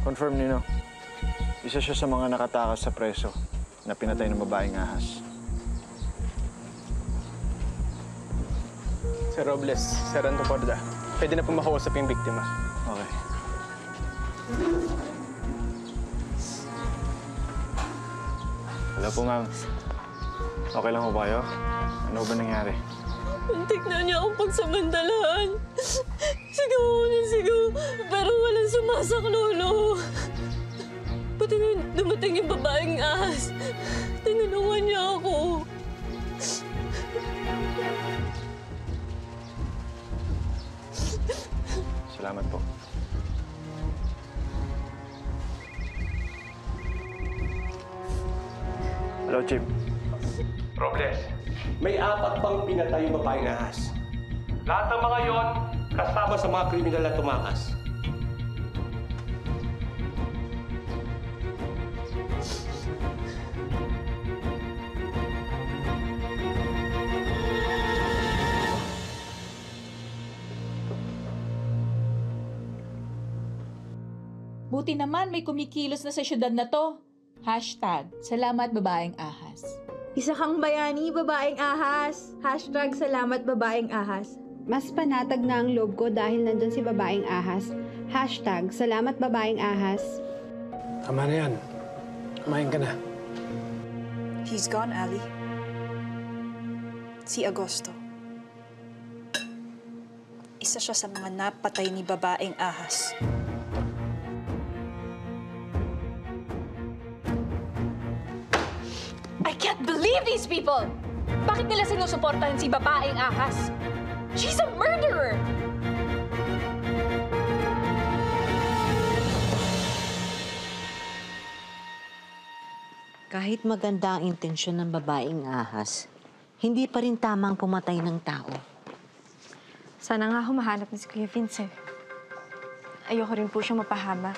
Confirm nino. Isa siya sa mga nakatakas sa preso na pinatay ng babaeng ahas. Sir Robles, Sir Antoporda, pwede na po makausap yung biktima. Okay. Hello po, ma'am. Okay lang po ba kayo? Ano ba nangyari? Muntik na niya akong pagsamantalahan. Sigaw ako ng sigaw, pero walang sumasaklolo. Pati nung dumating yung babaeng ahas, tinulungan niya ako. Salamat po. Hello, Chip. Robles, May 4 pang pinatay yung babaeng ahas. lahat ng mga yon, Kasama sa mga kriminal na tumakas. Buti naman may kumikilos na sa syudad na to. #Salamat babaeng ahas. Isa kang bayani, babaeng ahas. #Salamat babaeng ahas. Mas panatag na ang loob ko dahil nandun si babaeng ahas. #Salamat babaeng ahas. Tama na yan. Kumain ka na. He's gone, Ali. Si Agosto. Isa siya sa mga napatay ni babaeng ahas. I can't believe these people! Bakit nila sinusuportahan si babaeng ahas? She's a murderer! Kahit maganda ang intensyon ng babaeng ahas, hindi pa rin tamang pumatay ng tao. Sana nga humahanap na si Kuya Vince. Ayoko rin po siyang mapahamak.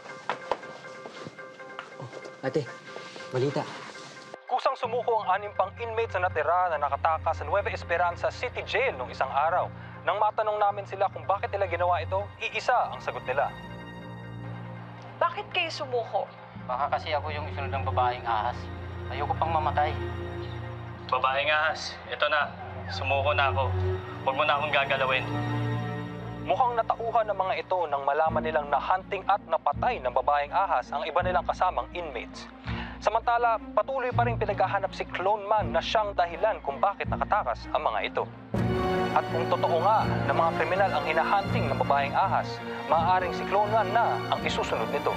Ate, balita. kusang sumuko ang 6 pang inmates na natira na nakatakas sa Nueva Esperanza City Jail noong isang araw. Nang matanong namin sila kung bakit nila ginawa ito, iisa ang sagot nila. Bakit kayo sumuko? Baka kasi ako yung isunod ng babaeng ahas. Ayoko pang mamatay. Babaeng ahas, ito na. Sumuko na ako. Huwag mo na akong gagalawin. Mukhang natauhan ng mga ito nang malaman nilang nahunting at napatay ng babaeng ahas ang iba nilang kasamang inmates. Samantala, patuloy pa rin pinaghahanap si Clone Man na siyang dahilan kung bakit nakatakas ang mga ito. At kung totoo nga na mga kriminal ang hinahunting ng babaeng ahas, maaaring si Clone Man na ang isusunod nito.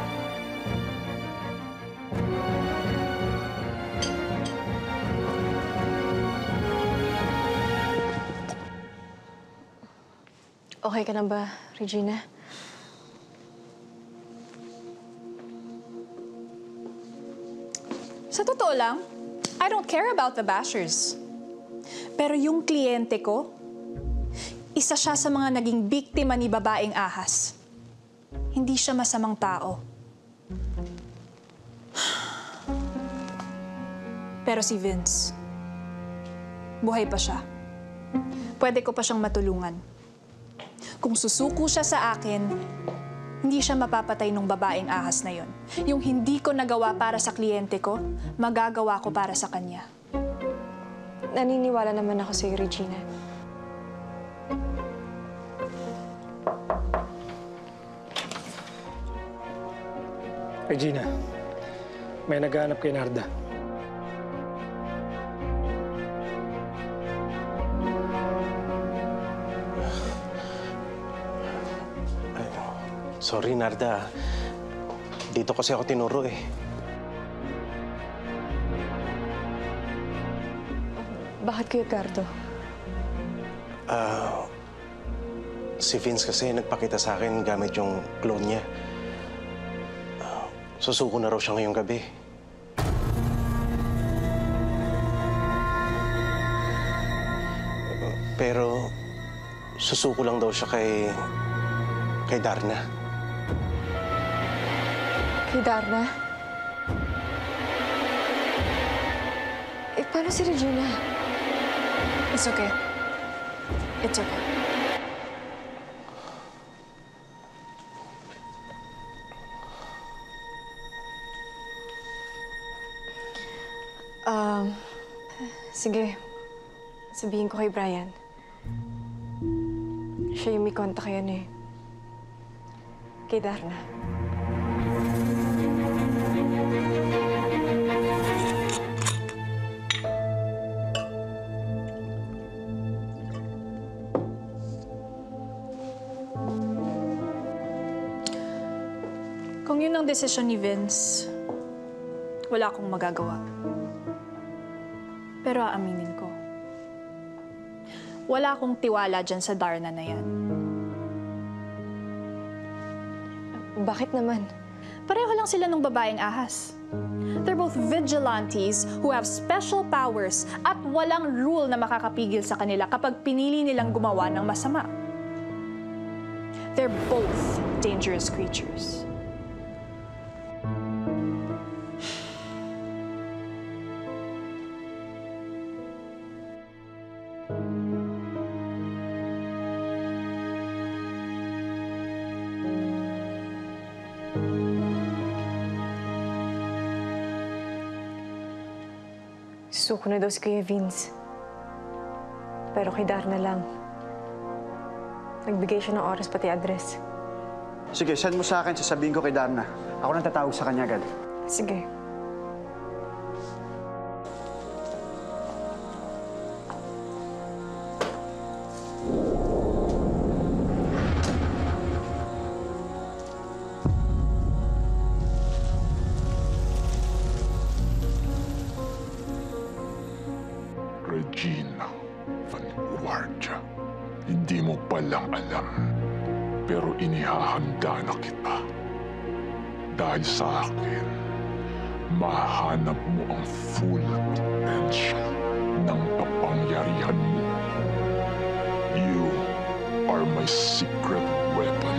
Okay ka na ba, Regina? Sa totoo lang, I don't care about the bashers. Pero yung kliyente ko, isa siya sa mga naging biktima ni babaeng ahas. Hindi siya masamang tao. Pero si Vince, buhay pa siya. Pwede ko pa siyang matulungan. Kung susuko siya sa akin, hindi siya mapapatay ng babaeng ahas na yon. Yung hindi ko nagawa para sa kliyente ko, magagawa ko para sa kanya. Naniniwala naman ako sa'yo, Regina. Regina, may naghahanap kay Narda. Sorry, Narda. Dito kasi ako tinuro eh. Bakit, Kuya Cardo? Si Vince kasi nagpakita sa akin gamit yung clone niya. Susuko na raw siya ngayong gabi. Pero susuko lang daw siya kay Darna. Kay Darna? Paano si Regina? It's okay. It's okay. Sige. Sabihin ko kay Brian. Siya yung may kontak yan eh. Kay Darna. Kung yun ang desisyon ni Vince, wala akong magagawa. Pero aaminin ko, wala akong tiwala dyan sa Darna na yan. Bakit naman? Pareho lang sila ng babaeng ahas. They're both vigilantes who have special powers at walang rule na makakapigil sa kanila kapag pinili nilang gumawa ng masama. They're both dangerous creatures. Suko na daw si Kuya Vince. Pero kay Darna lang. Nagbigay siya ng oras pati address. Sige, send mo sa akin, sasabihin ko kay Darna. Ako nang tatawag sa kanya agad. Sige. Regina Vanguardia, hindi mo palang alam, pero inihahanda na kita. Dahil sa akin, mahanap mo ang full potential ng kapangyarihan mo. You are my secret weapon.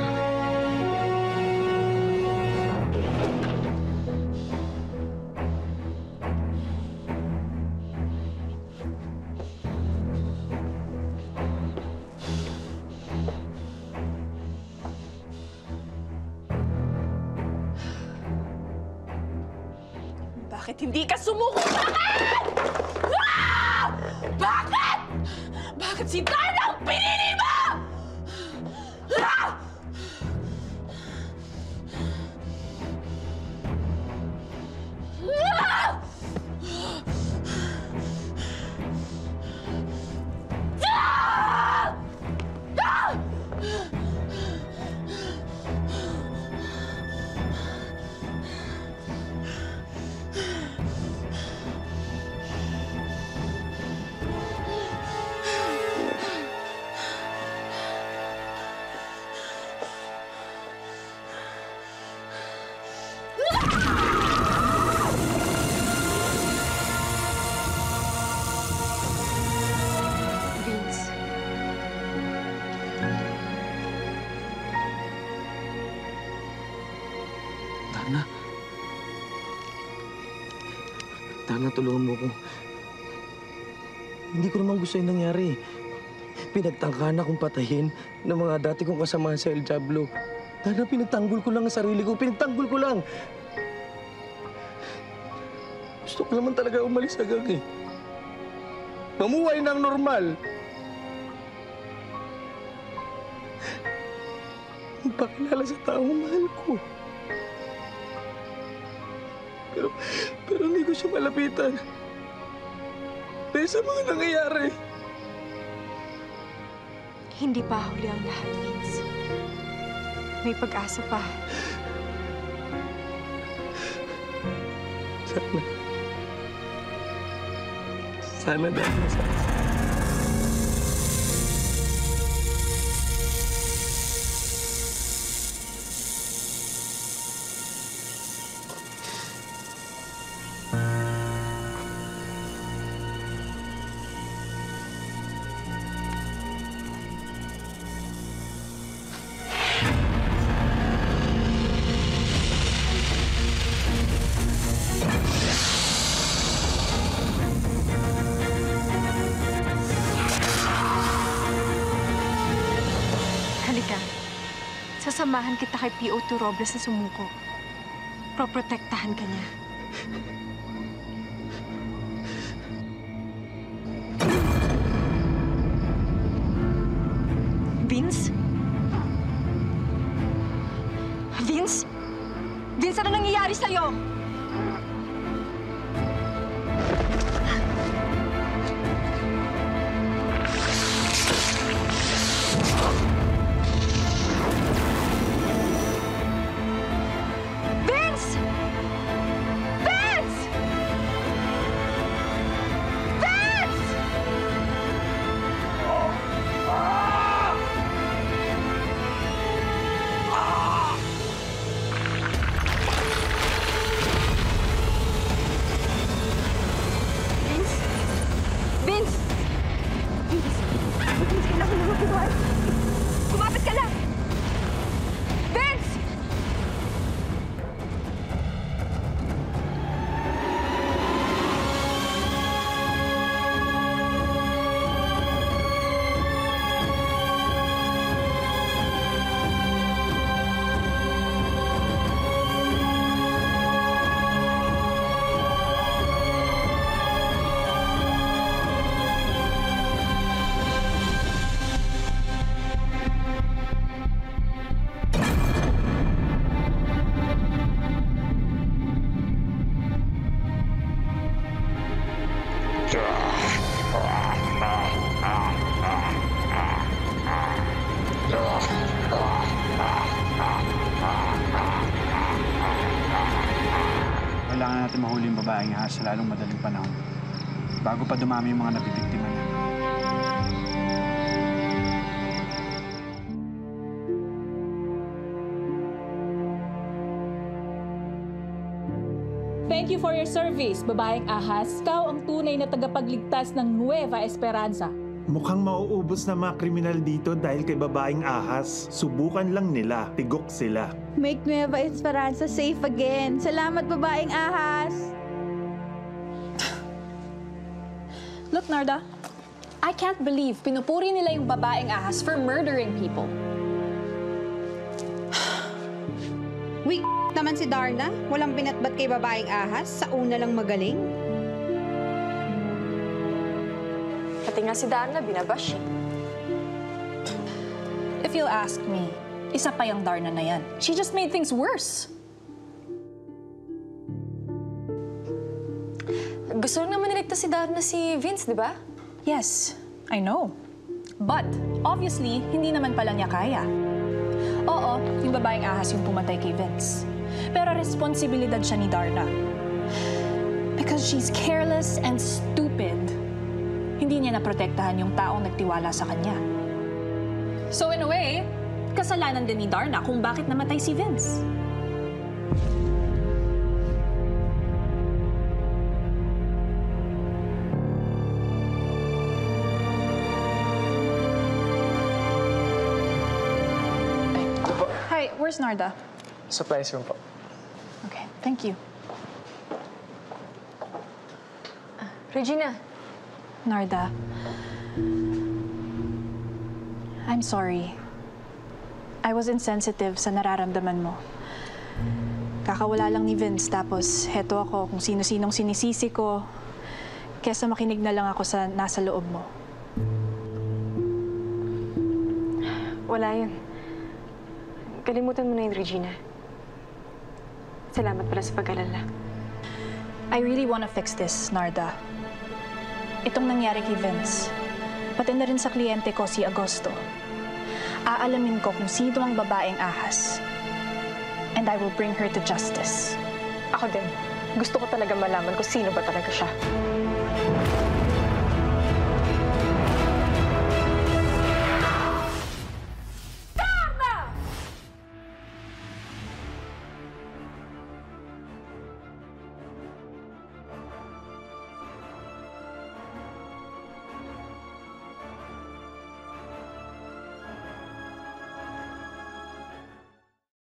Bakit hindi ka sumuko? Bakit? Ah! Bakit? Bakit si Darna ang pinili mo? Ah! Ah! Ah! Ah! Vince. Darna. Darna, tulungan mo ko. Hindi ko naman gusto yung nangyari. Pinagtangka na kong patayin ng mga dati kong kasama sa El Diablo. Darna, pinagtanggol ko lang ang sarili ko. Pinagtanggol ko lang. Gusto ko naman talaga umalis agad eh. Mamuhay ng normal. Magpakilala sa taong mahal ko. Pero hindi ko siya malapitan. Dahil sa mga nangyayari. Hindi pa huli ang lahat, Vince. May pag-asa pa. Sana dahil sa... Sasamahan kita kay P.O.2 Robles na sumuko. Proprotektahan ka niya. Vince? Vince? Vince, ano nangyayari sa'yo? Vince! Vince! Vince! Vince! Vince! Vince! Vince, kailangan mo magbuhay. Kumapit ka lang! Vince! Kailangan natin mahuli yung babaeng ahas sa lalong madaling panahon. Bago pa dumami yung mga nabibiktima niya. Thank you for your service, babaeng ahas. Ikaw ang tunay na tagapagligtas ng Nueva Esperanza. Mukhang mauubos na mga kriminal dito dahil kay babaeng ahas. Subukan lang nila, tigok sila. Make Nueva Esperanza safe again. Salamat, babaeng ahas. Look, Narda, I can't believe pinupuri nila yung babaeng ahas for murdering people. Weak naman si Darna. Walang binatbat kay babaeng ahas. Sa una lang magaling. Pati nga si Darna, binabash eh. If you'll ask me, isa pa yung Darna na yan. She just made things worse. Gusto lang naman niligtas si Darna si Vince, di ba? Yes, I know. But, obviously, hindi naman pala niya kaya. Oo, yung babaeng ahas yung pumatay kay Vince. Pero responsibilidad siya ni Darna. Because she's careless and stupid. Hindi niya naprotektahan yung taong nagtiwala sa kanya. So in a way, kasalanan din ni Darna kung bakit namatay si Vince. Hi, where's Narda? Supplies room po. Okay, thank you. Regina. Narda, I'm sorry. I was insensitive sa nararamdaman mo. Kakawala lang ni Vince, tapos heto ako kung sino-sinong sinisisi ko. Kesa makinig na lang ako sa nasa loob mo. Wala yun. Kalimutan mo na yun, Regina. Salamat pala sa pag-alala. I really wanna fix this, Narda. Itong nangyari kay Vince, pati na rin sa kliyente ko si Agosto. Aalamin ko kung sino ang babaeng ahas. And I will bring her to justice. Ako din. Gusto ko talaga malaman kung sino ba talaga siya.